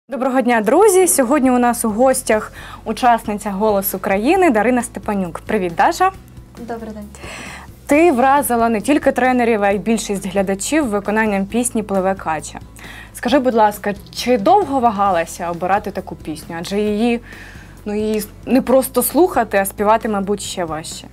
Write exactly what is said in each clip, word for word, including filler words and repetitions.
Доброго дня, друзі! Сьогодні у нас у гостях учасниця «Голосу країни» Дарина Степанюк. Привіт, Даша! Добрий день! Ти вразила не тільки тренерів, а й більшість глядачів виконанням пісні «Пливе кача». Скажи, будь ласка, чи довго вагалася обирати таку пісню? Адже її, ну, її не просто слухати, а співати, мабуть, ще важче.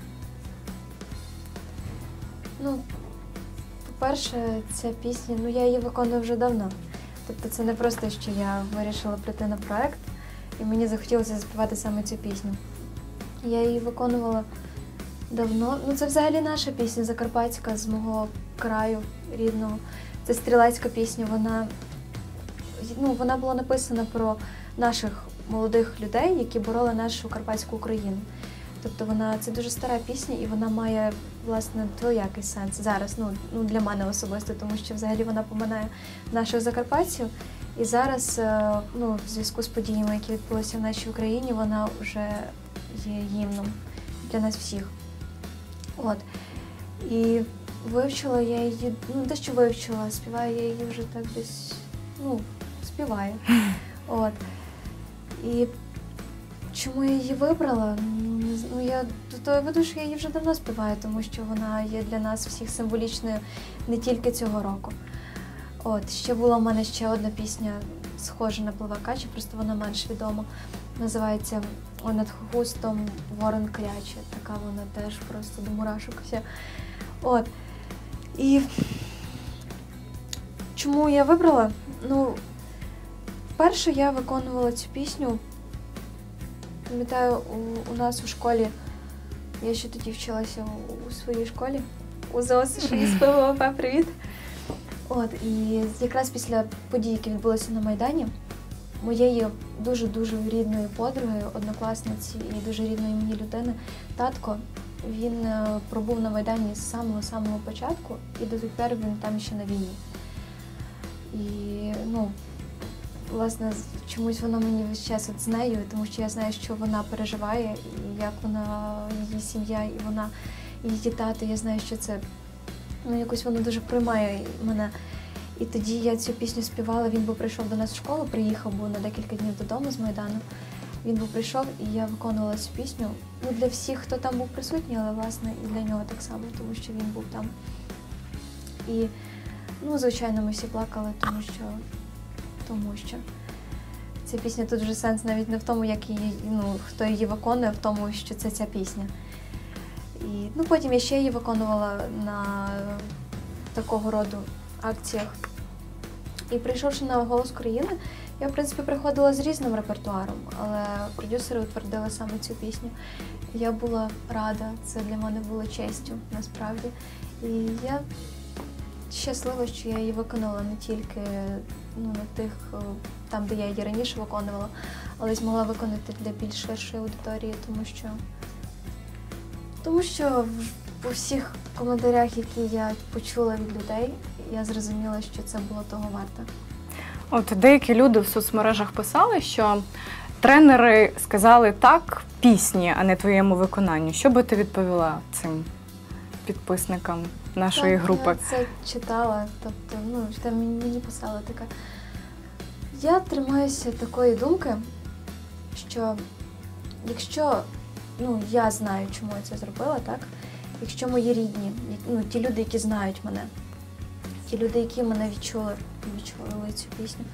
Ну, по-перше, ця пісня, ну, я її виконую вже давно. Тобто це не просто, що я вирішила прийти на проект, і мені захотілося заспівати саме цю пісню. Я її виконувала давно. Ну, це взагалі наша пісня, закарпатська, з мого краю рідного. Це стрілецька пісня, вона, ну, вона була написана про наших молодих людей, які бороли нашу карпатську Україну. Тобто вона, це дуже стара пісня, і вона має, власне, двоякий сенс зараз, ну, ну для мене особисто, тому що взагалі вона поминає наших закарпатців. І зараз, ну, в зв'язку з подіями, які відбулися в нашій Україні, вона вже є гімном для нас всіх. От. І вивчила я її, ну, дещо вивчила, співаю я її вже так десь, ну, співаю. От. І чому я її вибрала? Ну, я до того веду, що я її вже давно співаю, тому що вона є для нас всіх символічною не тільки цього року. От, ще була в мене ще одна пісня, схожа на «Пливе кача», просто вона менш відома. Називається «О над густом ворон кряче». Така вона теж просто до мурашок вся. От. І чому я вибрала? Ну, вперше я виконувала цю пісню. Пам'ятаю, у, у нас у школі, я ще тоді вчилася у, у своїй школі, у ЗОС, що із ПВОП, привіт. От, і якраз після подій, які відбулися на Майдані, моєї дуже-дуже рідної подруги, однокласниці і дуже рідної мені людини, татко, він пробув на Майдані з самого-самого початку, і до тих пір він там ще на війні. І, ну, власне, чомусь воно мені весь час от з нею, тому що я знаю, що вона переживає, і як вона, її сім'я, і вона, і її тато, я знаю, що це, ну, якось воно дуже приймає мене. І тоді я цю пісню співала, він був прийшов до нас в школу, приїхав, був на декілька днів додому з Майдану. Він був прийшов, і я виконувала цю пісню, ну, для всіх, хто там був присутній, але, власне, і для нього так само, тому що він був там. І, ну, звичайно, ми всі плакали, тому що Тому що ця пісня, тут вже сенс навіть не в тому, як її, ну, хто її виконує, а в тому, що це ця пісня. І, ну, потім я ще її виконувала на такого роду акціях. І прийшовши на «Голос країни», я, в принципі, приходила з різним репертуаром, але продюсери утвердили саме цю пісню. Я була рада, це для мене було честю, насправді. І я щаслива, що я її виконала не тільки, ну, на тих, там, де я її раніше виконувала, але й змогла виконати для більш ширшої аудиторії, тому що, тому що по всіх коментарях, які я почула від людей, я зрозуміла, що це було того варто. От деякі люди в соцмережах писали, що тренери сказали так пісні, а не твоєму виконанню. Що би ти відповіла цим підписникам нашої так, групи? Я це читала, тобто, ну, там мені писала така. Я тримаюся такої думки, що якщо, ну, я знаю, чому я це зробила, так? Якщо мої рідні, ну, ті люди, які знають мене, ті люди, які мене відчули, відчули цю пісню,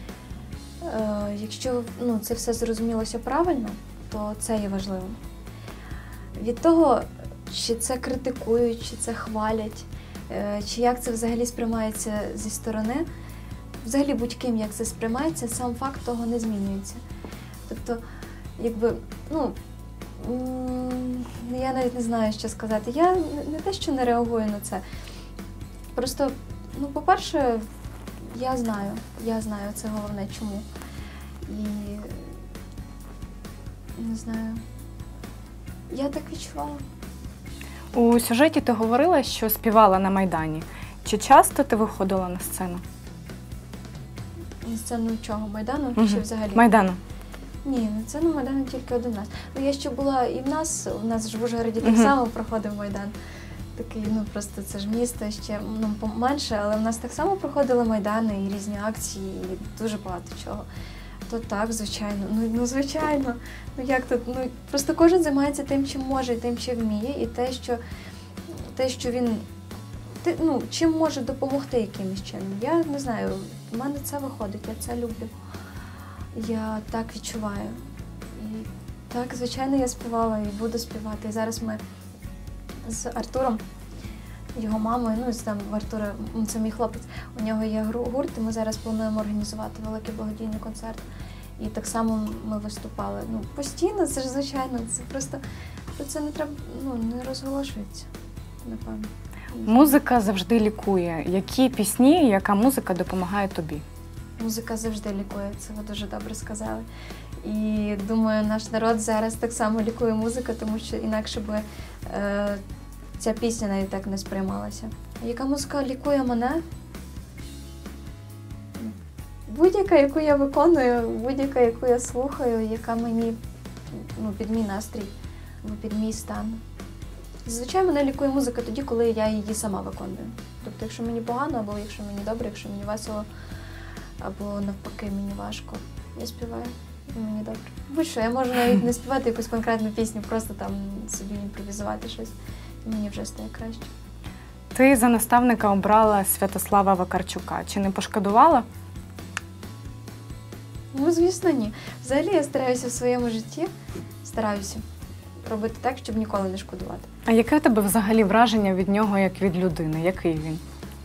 е, якщо, ну, це все зрозумілося правильно, то це є важливим. Від того, чи це критикують, чи це хвалять, чи як це взагалі сприймається зі сторони, взагалі будь-ким як це сприймається, сам факт того не змінюється. Тобто, якби, ну, я навіть не знаю, що сказати. Я не те, що не реагую на це. Просто, ну, по-перше, я знаю, я знаю, це головне, чому. І, не знаю, я так відчувала. У сюжеті ти говорила, що співала на Майдані. Чи часто ти виходила на сцену? На сцену чого? Майдану? Угу. Чи взагалі? Майдану. Ні, на сцену Майдану тільки один раз. Ну, я ще була і в нас, у нас ж в Ужгороді так угу. само проходив Майдан. Такий, ну, просто це ж місто ще, ну, поменше, але в нас так само проходили Майдани і різні акції, і дуже багато чого. То так, звичайно. Ну, ну звичайно. Ну як тут? Ну просто кожен займається тим, чим може, і тим, чим вміє, і те, що те, що він ти, ну, чим може допомогти якимось чином. Я не знаю, в мене це виходить, я це люблю. Я так відчуваю. І так, звичайно, я співала і буду співати. І зараз ми з Артуром, його мамою, ну, там в Артура, це мій хлопець, у нього є гурт, і ми зараз плануємо організувати великий благодійний концерт. І так само ми виступали. Ну, постійно, це ж звичайно, це просто, про це не треба, ну, не розголошується, напевно. Музика завжди лікує. Які пісні, яка музика допомагає тобі? Музика завжди лікує, це ви дуже добре сказали. І думаю, наш народ зараз так само лікує музика, тому що інакше би е, ця пісня навіть так не сприймалася. Яка музика лікує мене? Будь-яка, яку я виконую, будь-яка, яку я слухаю, яка мені, ну, під мій настрій, або під мій стан. Зазвичай мене лікує музика тоді, коли я її сама виконую. Тобто, якщо мені погано, або якщо мені добре, якщо мені весело, або навпаки мені важко, я співаю і мені добре. Будь-що, я можу навіть не співати якусь конкретну пісню, просто там собі імпровізувати щось, і мені вже стає краще. Ти за наставника обрала Святослава Вакарчука. Чи не пошкодувала? Ну, звісно, ні. Взагалі я стараюся в своєму житті, стараюся робити так, щоб ніколи не шкодувати. А яке у тебе взагалі враження від нього, як від людини? Який він?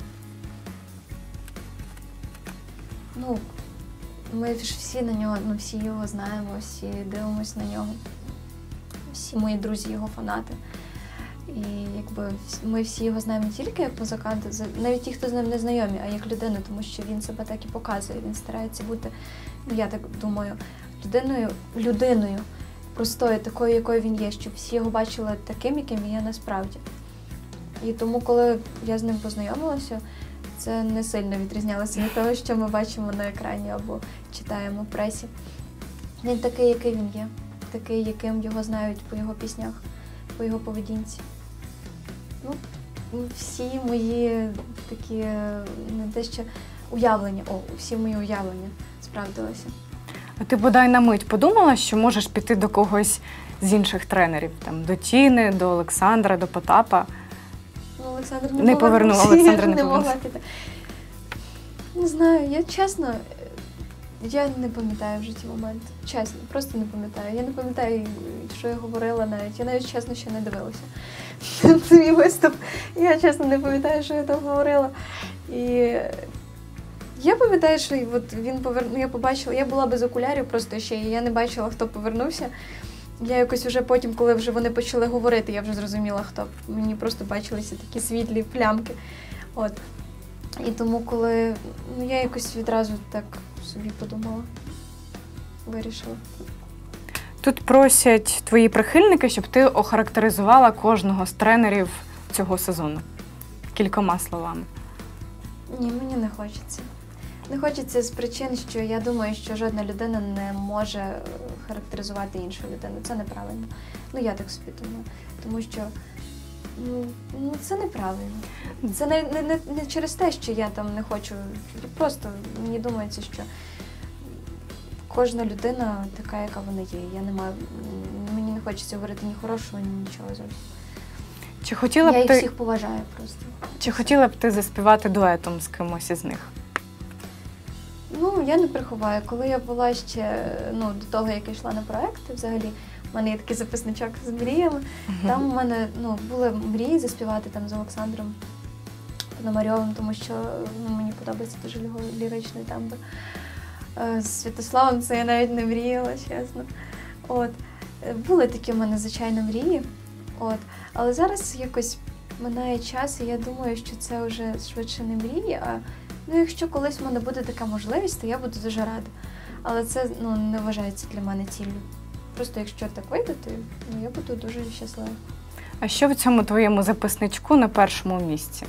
Ну, ми ж всі на нього, ну, всі його знаємо, всі дивимось на нього. Всі мої друзі його фанати. І якби ми всі його знаємо не тільки як музиканти, навіть ті, хто з ним не знайомі, а як людину, тому що він себе так і показує. Він старається бути, ну я так думаю, людиною, людиною простою, такою, якою він є, щоб всі його бачили таким, яким він є насправді. І тому, коли я з ним познайомилася, це не сильно відрізнялося від того, що ми бачимо на екрані або читаємо в пресі. Він такий, який він є, такий, яким його знають по його піснях, по його поведінці. Ну, всі мої такі, не те що уявлення, о, всі мої уявлення справдилися. А ти бодай на мить подумала, що можеш піти до когось з інших тренерів? Там, до Тіни, до Олександра, до Потапа? Ну, Олександр не, не повернув, Олександр не, не повернув. могла піти. Не знаю, я чесно, я не пам'ятаю в житті момент. Чесно, просто не пам'ятаю. Я не пам'ятаю, що я говорила навіть. Я навіть чесно ще не дивилася. Це мій виступ. Я чесно не пам'ятаю, що я там говорила. І я пам'ятаю, що от він повернув, я побачила, я була без окулярів просто ще, і я не бачила, хто повернувся. Я якось вже потім, коли вже вони почали говорити, я вже зрозуміла, хто. Мені просто бачилися такі світлі плямки. От. І тому, коли, ну, я якось відразу так собі подумала, вирішила. Тут просять твої прихильники, щоб ти охарактеризувала кожного з тренерів цього сезону. Кількома словами. Ні, мені не хочеться. Не хочеться з причин, що я думаю, що жодна людина не може характеризувати іншу людину. Це неправильно. Ну, я так собі думаю. Тому що, ну, ну це неправильно. Це не, не, не, не через те, що я там не хочу. Просто мені думається, що кожна людина така, яка вона є. Я не маю, мені не хочеться говорити ні хорошого, ні нічого зовсім. Чи хотіла б я їх ти... всіх поважаю просто. Чи хотіла б ти заспівати дуетом з кимось із них? Ну, я не приховаю. Коли я була ще, ну, до того, як я йшла на проекти, взагалі, в мене є такий записничок з мріями. Uh-huh. Там у мене, ну, були мрії заспівати там з Олександром Пономарьовим, тому що, ну, мені подобається дуже його ліричний тембр. З Святославом це я навіть не мріяла, чесно. От. Були такі в мене, звичайно, мрії. От. Але зараз якось минає час, і я думаю, що це вже швидше не мрії, а ну, якщо колись в мене буде така можливість, то я буду дуже рада. Але це, ну, не вважається для мене ціллю. Просто якщо так вийде, то, ну, я буду дуже щаслива. А що в цьому твоєму записничку на першому місці?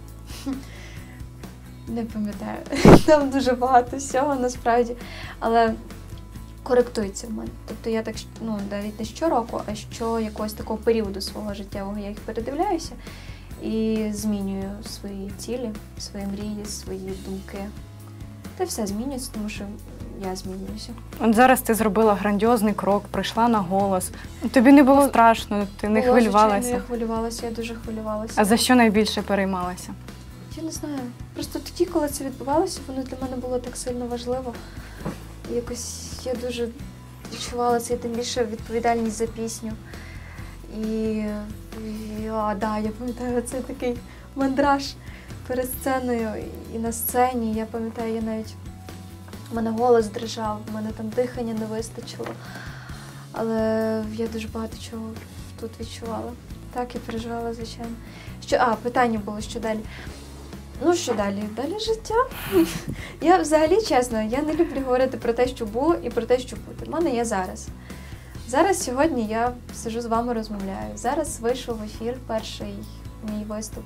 Не пам'ятаю. Там дуже багато всього, насправді. Але коректується в мене. Тобто я так, ну, навіть не щороку, а що якогось такого періоду свого життєвого я їх передивляюся і змінюю свої цілі, свої мрії, свої думки. Та все змінюється, тому що я змінююся. От зараз ти зробила грандіозний крок, прийшла на голос. Тобі не було страшно, ти не Було, хвилювалася? Звичайно, я хвилювалася, я дуже хвилювалася. А за що найбільше переймалася? Я не знаю. Просто тоді, коли це відбувалося, воно для мене було так сильно важливо. І якось я дуже відчувала це, тим більше відповідальність за пісню. І, і а, да, я пам'ятаю, це такий мандраж перед сценою і на сцені. Я пам'ятаю, я навіть, у мене голос дрижав, у мене там дихання не вистачило. Але я дуже багато чого тут відчувала. Так, я переживала, звичайно. Що, а, питання було, що далі. Ну, що далі? Далі життя. Я взагалі, чесно, я не люблю говорити про те, що було, і про те, що буде. У мене є зараз. Зараз, сьогодні я сиджу з вами, розмовляю. Зараз вийшов в ефір перший мій виступ.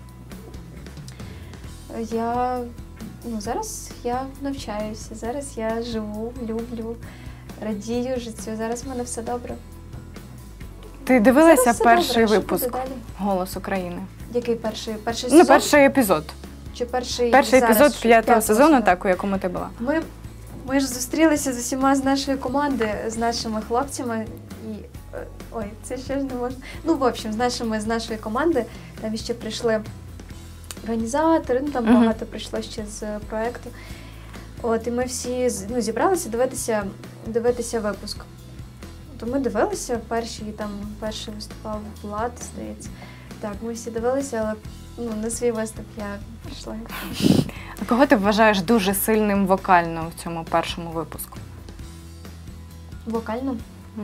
Я, ну, зараз я навчаюся, зараз я живу, люблю, радію життю. Зараз в мене все добре. Ти дивилася Зараз все перший добре. випуск Що буде далі? «Голос України»? Який перший? Перший сезон? Ну, перший епізод. Чи перший, Перший зараз, епізод що п'ятого сезону, сезону? так, у якому ти була. Ми, ми ж зустрілися з усіма з нашої команди, з нашими хлопцями. І, е, ой, це ще ж не можна. Ну, в общем, з нашими, з нашої команди, там ще прийшли організатори, ну там Мгм. багато прийшло ще з проєкту. От, і ми всі з- ну, зібралися дивитися, дивитися випуск. То ми дивилися, перший, там, перший виступав Влад, здається. Так, ми всі дивилися, але ну, на свій виступ я прийшла. А кого ти вважаєш дуже сильним вокально в цьому першому випуску? Вокально. Угу.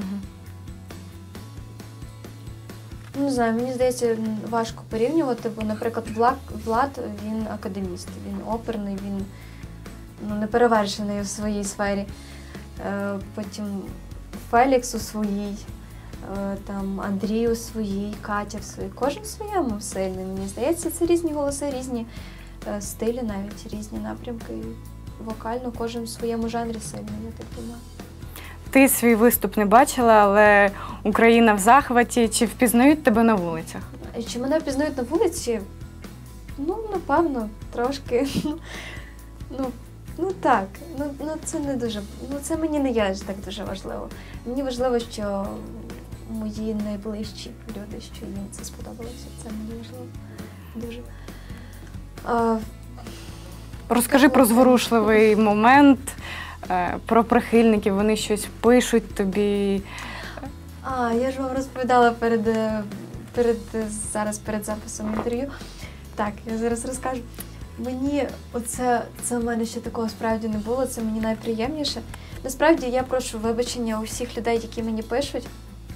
Ну, не знаю, мені здається, м, важко порівнювати, бо, наприклад, Влад, Влад він академіст, він оперний, він ну, неперевершений у своїй сфері. Е, потім Фелікс у своїй, е, там, Андрій у своїй, Катя в своїй. Кожен в своєму сильний, мені здається. Це різні голоси, різні е, стилі навіть, різні напрямки. І вокально кожен в своєму жанрі сильний, я так думаю. Ти свій виступ не бачила, але Україна в захваті. Чи впізнають тебе на вулицях? І Чи мене впізнають на вулиці? Ну, напевно, трошки. Ну, ну так, ну, ну це не дуже, ну це мені не є так дуже важливо. Мені важливо, що мої найближчі люди, що їм це сподобалося. Це мені важливо дуже. А, Розкажи про зворушливий момент, е, про прихильників. Вони щось пишуть тобі. а, я ж вам розповідала перед, е, перед е, зараз перед записом інтерв'ю. Так, я зараз розкажу. Мені оце, це в мене ще такого справді не було, це мені найприємніше. Насправді я прошу вибачення у всіх людей, які мені пишуть.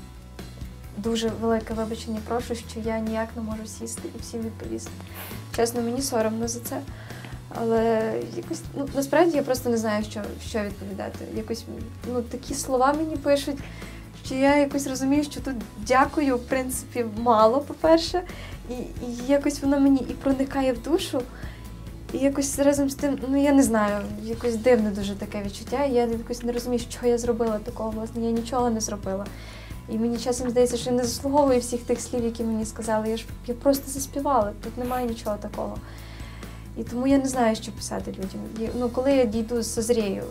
Дуже велике вибачення прошу, що я ніяк не можу сісти і всім відповісти. Чесно, мені соромно за це. Але якось, ну, насправді я просто не знаю, що, що відповідати. Якось, ну, такі слова мені пишуть, що я якось розумію, що тут дякую, в принципі, мало, по-перше. І, і якось воно мені і проникає в душу. І якось разом з тим, ну я не знаю, якось дивне дуже таке відчуття. Я якось не розумію, що я зробила такого, власне, я нічого не зробила. І мені часом здається, що я не заслуговую всіх тих слів, які мені сказали. Я ж я просто заспівала, тут немає нічого такого. І тому я не знаю, що писати людям. І, ну, коли я дійду, созрію,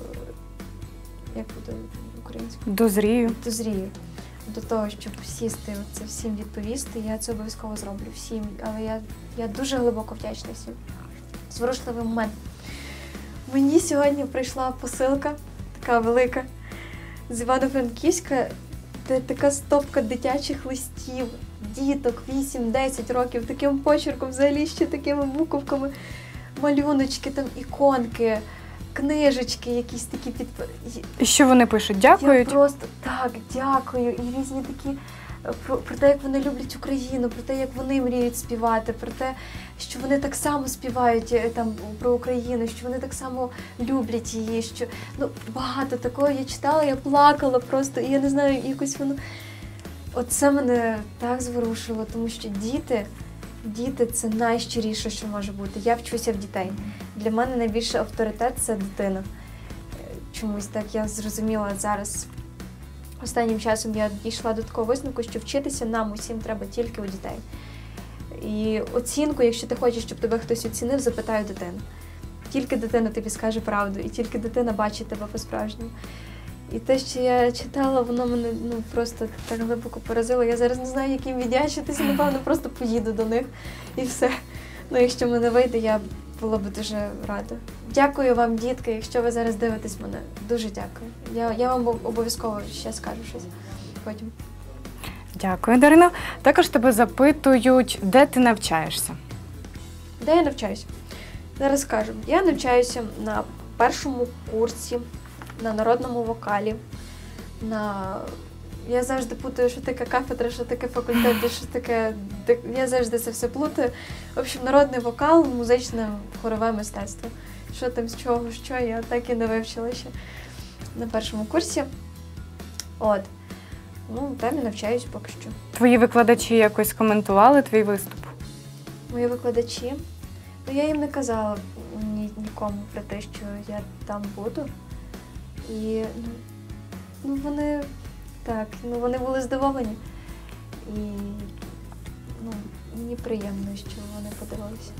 як буде українською? Дозрію. Дозрію до того, щоб сісти, це всім відповісти, я це обов'язково зроблю всім. Але я, я дуже глибоко вдячна всім. Зворушливий момент. Мені сьогодні прийшла посилка, така велика, з Івано-Франківська, де така стопка дитячих листів, діток вісім-десять років, таким почерком, взагалі ще такими буковками, малюночки, там іконки, книжечки, якісь такі під... І що вони пишуть? Дякують? Я просто так, дякую. І різні такі про, про те, як вони люблять Україну, про те, як вони мріють співати, про те, що вони так само співають е, там про Україну, що вони так само люблять її, що ну багато такого я читала, я плакала просто, і я не знаю, якось воно. Оце мене так зворушило, тому що діти, діти це найщиріше, що може бути. Я вчуся в дітей. Для мене найбільший авторитет це дитина. Чомусь так я зрозуміла зараз. Останнім часом я дійшла до такого висновку, що вчитися нам усім треба тільки у дітей. І оцінку, якщо ти хочеш, щоб тебе хтось оцінив, запитай у дитини. тільки дитина тобі скаже правду, і тільки дитина бачить тебе по-справжньому. І те, що я читала, воно мене ну, просто так глибоко поразило. Я зараз не знаю, як їм віддячитися, напевно, просто поїду до них і все. Ну, якщо мене вийде, я була б дуже рада. Дякую вам, дітки, якщо ви зараз дивитесь мене. Дуже дякую. Я, я вам обов'язково ще скажу щось потім. Дякую, Дарина. Також тебе запитують, де ти навчаєшся? Де я навчаюся? Зараз скажу. Я навчаюся на першому курсі, на народному вокалі, на... Я завжди путаю, що таке кафедра, що таке факультет, що таке... Я завжди це все плутаю. В общем, народний вокал, музичне, хорове мистецтво. Що там, з чого, що, я так і не вивчила ще на першому курсі. От. Ну, там і навчаюсь поки що. Твої викладачі якось коментували твій виступ? Мої викладачі? Ну, я їм не казала ні, нікому про те, що я там буду. І, ну, ну вони, так, ну, вони були здивовані. І, ну, мені приємно, що вони подивилися.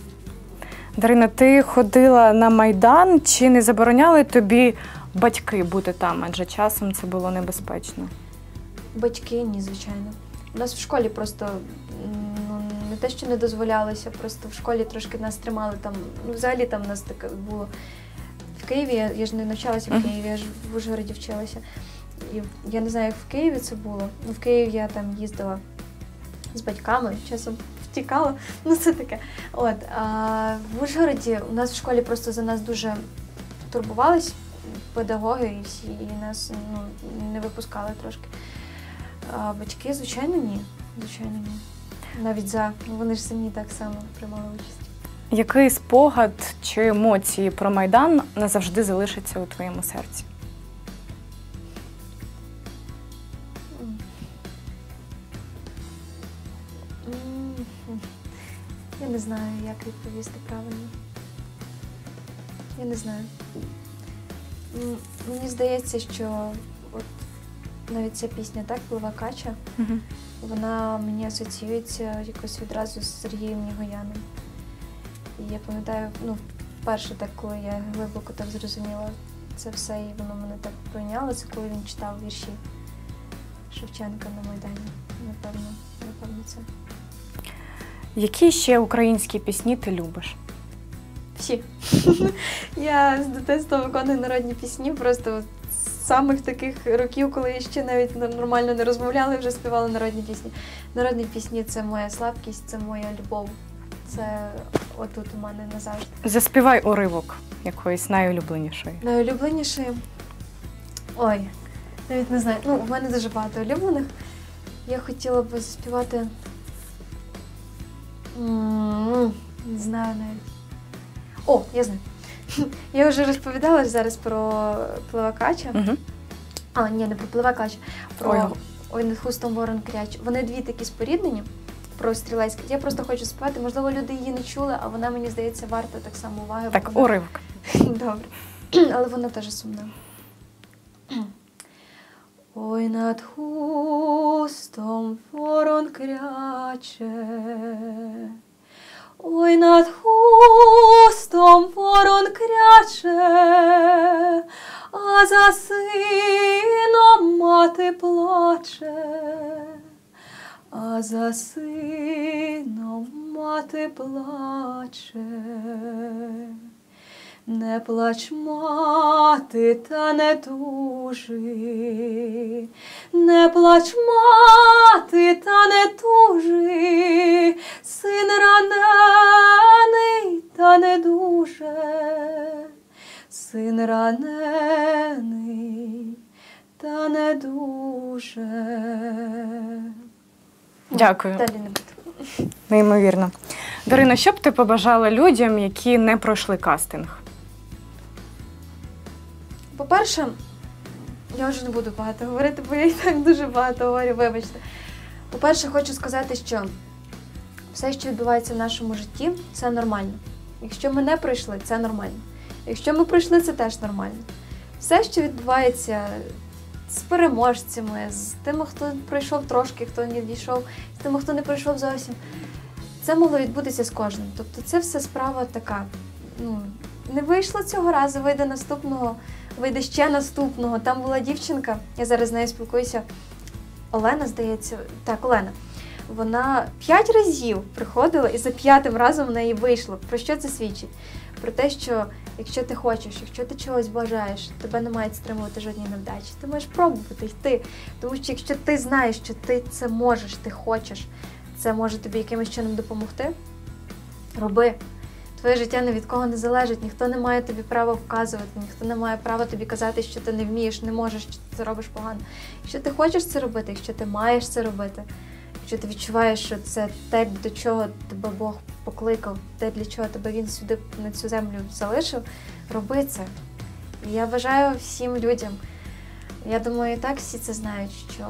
Дарина, ти ходила на Майдан, чи не забороняли тобі батьки бути там, адже часом це було небезпечно? Батьки, ні, звичайно. У нас в школі просто, ну, не те, що не дозволялося, просто в школі трошки нас тримали там, ну, взагалі там у нас таке було. В Києві, я, я ж не навчалася в Києві, я ж в Ужгороді вчилася. І я не знаю, як в Києві це було. Ну, в Києві я там їздила з батьками, часом втікала, ну це таке. От, а в Ужгороді у нас в школі просто за нас дуже турбувались педагоги і всі, і нас, ну, не випускали трошки. А батьки, звичайно, ні. Звичайно, ні. Навіть за, вони ж самі так само приймали участь. Який спогад чи емоції про Майдан назавжди залишаться у твоєму серці? Я не знаю, як відповісти правильно. Я не знаю. Мені здається, що от навіть ця пісня, так, «Пливе кача», Угу. вона мені асоціюється якось відразу з Сергієм Нігояном. І я пам'ятаю, ну, вперше так, коли я глибоко так зрозуміла це все, і воно мене так пройняло, це коли він читав вірші Шевченка на Майдані. Напевно, напевно, це. Які ще українські пісні ти любиш? Всі. Я з дитинства виконую народні пісні, просто з самих таких років, коли я ще навіть нормально не розмовляла, вже співала народні пісні. Народні пісні – це моя слабкість, це моя любов. Це отут у мене назавжди. Заспівай уривок якоїсь найулюбленішої. Найулюбленішої? Ой, навіть не знаю. Ну, у мене дуже багато улюблених. Я хотіла б заспівати... Mm, не знаю навіть. О, я знаю. Я вже розповідала зараз про «Пливе кача». Угу. А, ні, не про «Пливе кача», про Ой. «Ой, над хустом ворон кряч». Вони дві такі споріднені, про стрілецьке. Я просто хочу співати. Можливо, люди її не чули, а вона, мені здається, варта так само уваги. Так, вона... уривок. Добре. Але вона теж сумна. Ой, над хустом ворон кряче, ой, над хустом ворон кряче, а за сином мати плаче, а за сином мати плаче. Не плач, мати, та не тужи, не плач, мати, та не тужи, син ранений, та не дуже, син ранений, та не дуже. Дякую. Далі не буду. Неймовірно. Дарина, що б ти побажала людям, які не пройшли кастинг? По-перше, я вже не буду багато говорити, бо я і так дуже багато говорю, вибачте. По-перше, хочу сказати, що все, що відбувається в нашому житті, це нормально. Якщо ми не пройшли, це нормально. Якщо ми пройшли, це теж нормально. Все, що відбувається з переможцями, з тими, хто пройшов трошки, хто не дійшов, з тими, хто не пройшов зовсім, це могло відбутися з кожним. Тобто це все справа така, ну, не вийшло цього разу, вийде наступного, вийде ще наступного. Там була дівчинка, я зараз з нею спілкуюся, Олена, здається, так, Олена. Вона п'ять разів приходила і за п'ятим разом в неї вийшло. Про що це свідчить? Про те, що якщо ти хочеш, якщо ти чогось бажаєш, тебе не мають стримувати жодні невдачі. Ти можеш пробувати йти. Тому що якщо ти знаєш, що ти це можеш, ти хочеш, це може тобі якимось чином допомогти, роби. Твоє життя ні від кого не залежить, ніхто не має тобі права вказувати, ніхто не має права тобі казати, що ти не вмієш, не можеш, що ти це робиш погано. Якщо ти хочеш це робити, якщо ти маєш це робити, якщо ти відчуваєш, що це те, до чого тебе Бог покликав, те, для чого тебе Він сюди, на цю землю залишив, роби це. І я бажаю всім людям, я думаю, і так всі це знають, що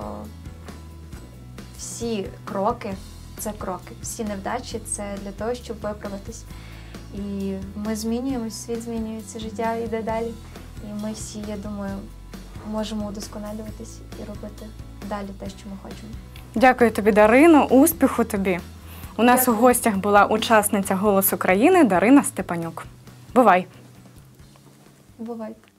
всі кроки – це кроки, всі невдачі – це для того, щоб виправитись. І ми змінюємось, світ змінюється, життя йде далі. І ми всі, я думаю, можемо удосконалюватись і робити далі те, що ми хочемо. Дякую тобі, Дарино, успіху тобі. У нас Дякую. у гостях була учасниця «Голос України» Дарина Степанюк. Бувай! Бувайте!